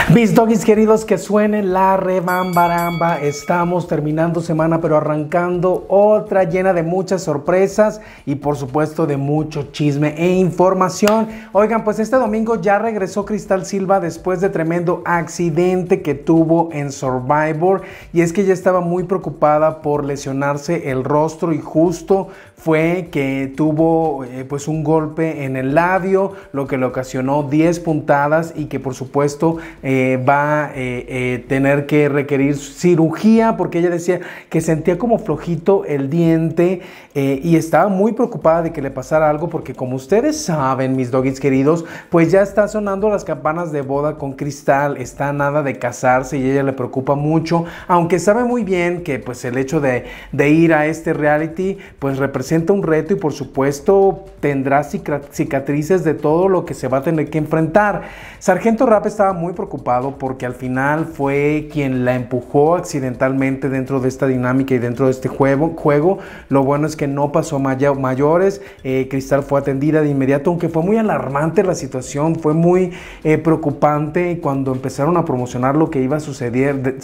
Mis doggies queridos, que suene la rebambaramba. Estamos terminando semana, pero arrancando otra llena de muchas sorpresas y por supuesto de mucho chisme e información. Oigan, pues este domingo ya regresó Cristal Silva después de tremendo accidente que tuvo en Survivor, y es que ella estaba muy preocupada por lesionarse el rostro y justo fue que tuvo pues un golpe en el labio, lo que le ocasionó 10 puntadas y que por supuesto va a tener que requerir cirugía, porque ella decía que sentía como flojito el diente y estaba muy preocupada de que le pasara algo, porque como ustedes saben, mis doggies queridos, pues ya está sonando las campanas de boda con Cristal, está a nada de casarse y ella le preocupa mucho, aunque sabe muy bien que pues el hecho de ir a este reality pues representa un reto y por supuesto tendrá cicatrices de todo lo que se va a tener que enfrentar. Sargento Rap estaba muy preocupado porque al final fue quien la empujó accidentalmente dentro de esta dinámica y dentro de este juego. Lo bueno es que no pasó mayores. Cristal fue atendida de inmediato, aunque fue muy alarmante la situación, fue muy preocupante cuando empezaron a promocionar lo que iba a suceder,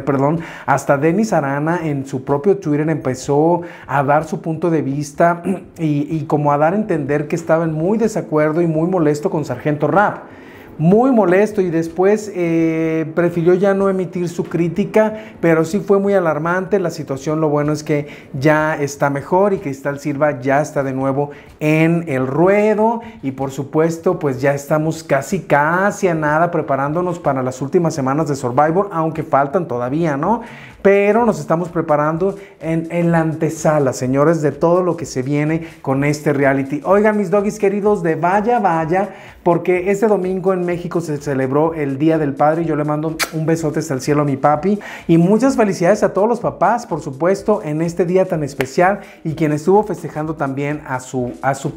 hasta Denis Arana en su propio Twitter empezó a dar su punto de vista y como a dar a entender que estaba en muy desacuerdo y muy molesto con Sargento Rap. Muy molesto, y después prefirió ya no emitir su crítica, pero sí fue muy alarmante la situación. Lo bueno es que ya está mejor y Cristal Silva ya está de nuevo en el ruedo, y por supuesto pues ya estamos casi a nada preparándonos para las últimas semanas de Survivor, aunque faltan todavía, ¿no? Pero nos estamos preparando en la antesala, señores, de todo lo que se viene con este reality. Oigan, mis doggies queridos, de vaya, porque este domingo en México se celebró el Día del Padre y yo le mando un besote hasta el cielo a mi papi, y muchas felicidades a todos los papás, por supuesto, en este día tan especial, y quien estuvo festejando también a su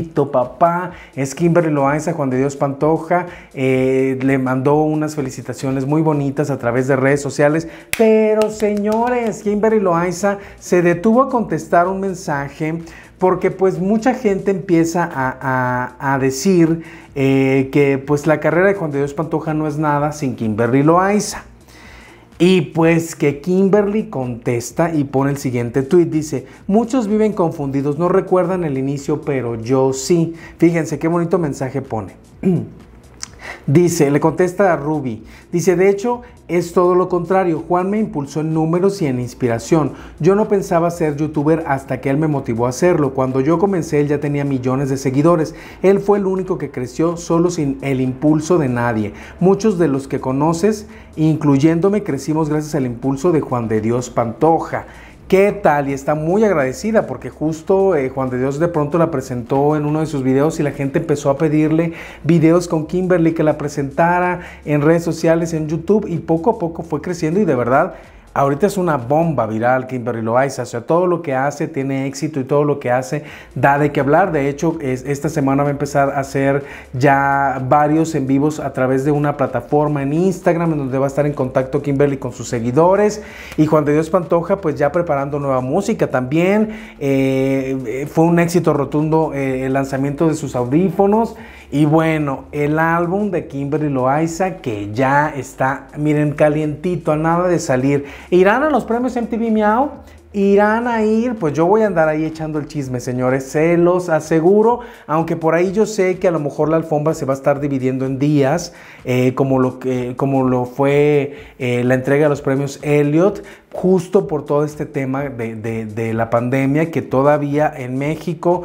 papá es Kimberly Loaiza. Juan de Dios Pantoja le mandó unas felicitaciones muy bonitas a través de redes sociales, pero señores, Kimberly Loaiza se detuvo a contestar un mensaje porque pues mucha gente empieza a decir que pues la carrera de Juan de Dios Pantoja no es nada sin Kimberly Loaiza. Y pues que Kimberly contesta y pone el siguiente tweet, dice: muchos viven confundidos, no recuerdan el inicio, pero yo sí. Fíjense qué bonito mensaje pone. Dice, le contesta a Ruby, dice: de hecho es todo lo contrario, Juan me impulsó en números y en inspiración. Yo no pensaba ser youtuber hasta que él me motivó a hacerlo. Cuando yo comencé él ya tenía millones de seguidores. Él fue el único que creció solo sin el impulso de nadie. Muchos de los que conoces, incluyéndome, crecimos gracias al impulso de Juan de Dios Pantoja. ¿Qué tal? Y está muy agradecida porque justo Juan de Dios de pronto la presentó en uno de sus videos y la gente empezó a pedirle videos con Kimberly, que la presentara en redes sociales, en YouTube, y poco a poco fue creciendo y de verdad ahorita es una bomba viral Kimberly Loaiza. O sea, todo lo que hace tiene éxito y todo lo que hace da de qué hablar. De hecho, esta semana va a empezar a hacer ya varios en vivos a través de una plataforma en Instagram, en donde va a estar en contacto Kimberly con sus seguidores. Y Juan de Dios Pantoja pues ya preparando nueva música también. Fue un éxito rotundo el lanzamiento de sus audífonos. Y bueno, el álbum de Kimberly Loaiza, que ya está, miren, calientito, a nada de salir. ¿Irán a los premios MTV Miau? ¿Irán a ir? Pues yo voy a andar ahí echando el chisme, señores, se los aseguro, aunque por ahí yo sé que a lo mejor la alfombra se va a estar dividiendo en días, como lo fue la entrega de los premios Elliot, justo por todo este tema de la pandemia, que todavía en México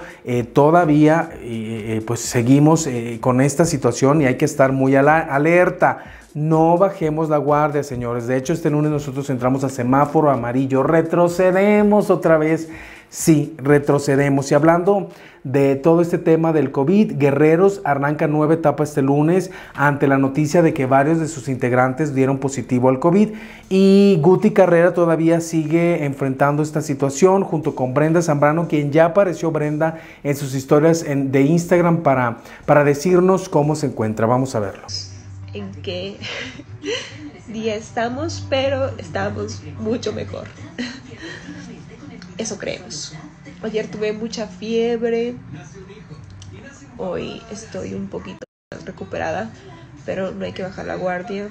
pues seguimos con esta situación y hay que estar muy alerta. No bajemos la guardia, señores. De hecho, este lunes nosotros entramos a semáforo amarillo. Retrocedemos otra vez. Sí, retrocedemos. Y hablando de todo este tema del COVID, Guerreros arranca nueva etapa este lunes ante la noticia de que varios de sus integrantes dieron positivo al COVID, y Guti Carrera todavía sigue enfrentando esta situación junto con Brenda Zambrano, quien ya apareció Brenda en sus historias de Instagram para decirnos cómo se encuentra. Vamos a verlo. En qué día estamos, pero estamos mucho mejor. Eso creemos. Ayer tuve mucha fiebre, hoy estoy un poquito más recuperada, pero no hay que bajar la guardia.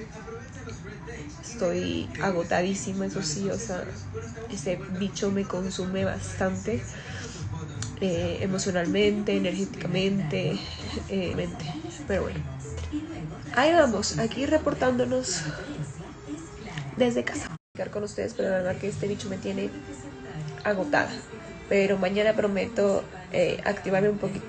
Estoy agotadísima, eso sí, o sea, ese bicho me consume bastante, emocionalmente, energéticamente, mente. Pero bueno, ahí vamos, aquí reportándonos desde casa. Estar con ustedes, pero la verdad que este bicho me tiene agotada. Pero mañana prometo activarme un poquito.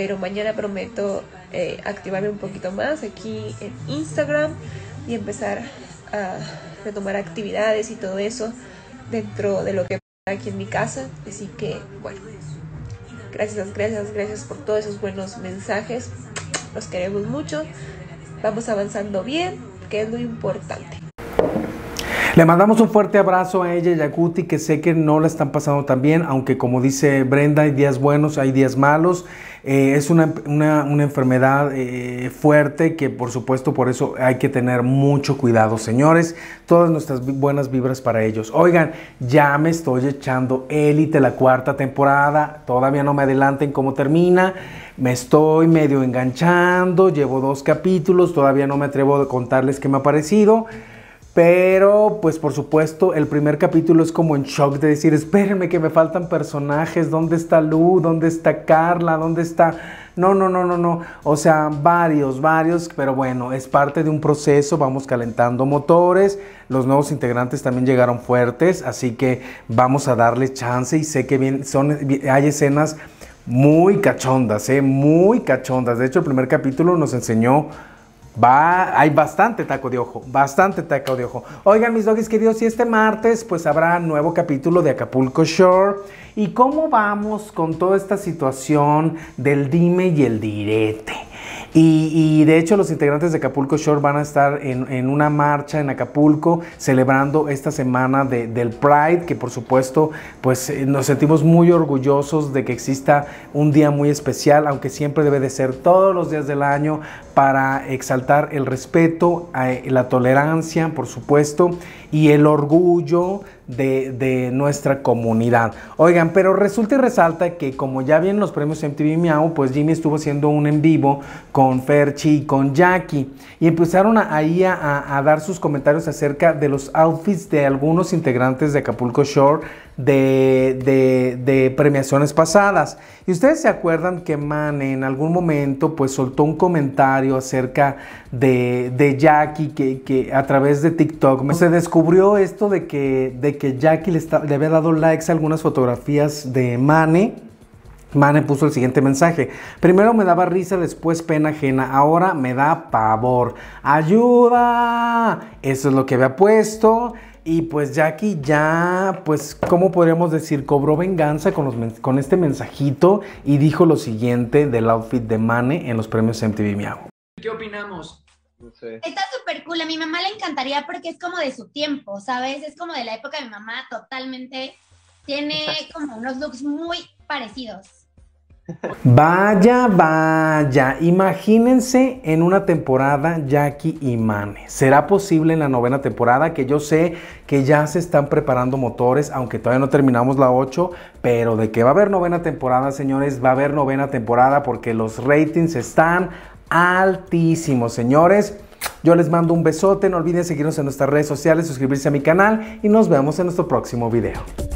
Activarme un poquito más aquí en Instagram y empezar a retomar actividades y todo eso dentro de lo que pasa aquí en mi casa. Así que bueno, gracias por todos esos buenos mensajes. Los queremos mucho. Vamos avanzando bien, que es lo importante. Le mandamos un fuerte abrazo a ella y a Guti, que sé que no la están pasando tan bien, aunque como dice Brenda, hay días buenos, hay días malos. Es una enfermedad fuerte que por supuesto por eso hay que tener mucho cuidado, señores. Todas nuestras buenas vibras para ellos. Oigan, ya me estoy echando Élite, la 4ª temporada. Todavía no me adelanten cómo termina. Me estoy medio enganchando. Llevo 2 capítulos. Todavía no me atrevo a contarles qué me ha parecido. Pero, pues por supuesto, el primer capítulo es como en shock de decir, espérenme que me faltan personajes, ¿dónde está Lu? ¿Dónde está Carla? ¿Dónde está...? No. O sea, varios, pero bueno, es parte de un proceso, vamos calentando motores. Los nuevos integrantes también llegaron fuertes, así que vamos a darle chance y sé que hay escenas muy cachondas, muy cachondas. De hecho, el primer capítulo nos enseñó... hay bastante taco de ojo. Oigan, mis doggies queridos, y este martes pues habrá nuevo capítulo de Acapulco Shore. ¿Y cómo vamos con toda esta situación del dime y el direte? Y de hecho los integrantes de Acapulco Shore van a estar en una marcha en Acapulco celebrando esta semana del Pride, que por supuesto pues nos sentimos muy orgullosos de que exista un día muy especial, aunque siempre debe de ser todos los días del año, para exaltar el respeto, la tolerancia, por supuesto, y el orgullo de nuestra comunidad. Oigan, pero resulta y resalta que como ya vienen los premios MTV Miau, pues Jimmy estuvo haciendo un en vivo con Ferchi y con Jackie, y empezaron ahí a dar sus comentarios acerca de los outfits de algunos integrantes de Acapulco Shore de premiaciones pasadas. Y ustedes se acuerdan que Mane en algún momento pues soltó un comentario acerca de Jackie, que a través de TikTok se descubrió esto de que Jackie le había dado likes a algunas fotografías de Mane. Mane puso el siguiente mensaje: primero me daba risa, después pena ajena, ahora me da pavor. ¡Ayuda! Eso es lo que había puesto. Y pues Jackie ya, pues, ¿cómo podríamos decir? Cobró venganza con este mensajito y dijo lo siguiente del outfit de Mane en los premios MTV Miau. ¿Qué opinamos? No sé. Está súper cool, a mi mamá le encantaría porque es como de su tiempo, ¿sabes? Es como de la época de mi mamá, totalmente. Tiene como unos looks muy parecidos. Vaya, imagínense en una temporada Jackie y Mane. ¿Será posible en la 9ª temporada? Que yo sé que ya se están preparando motores, aunque todavía no terminamos la 8, pero de que va a haber 9ª temporada, señores, va a haber 9ª temporada porque los ratings están altísimos, señores. Yo les mando un besote, no olviden seguirnos en nuestras redes sociales, suscribirse a mi canal y nos vemos en nuestro próximo video.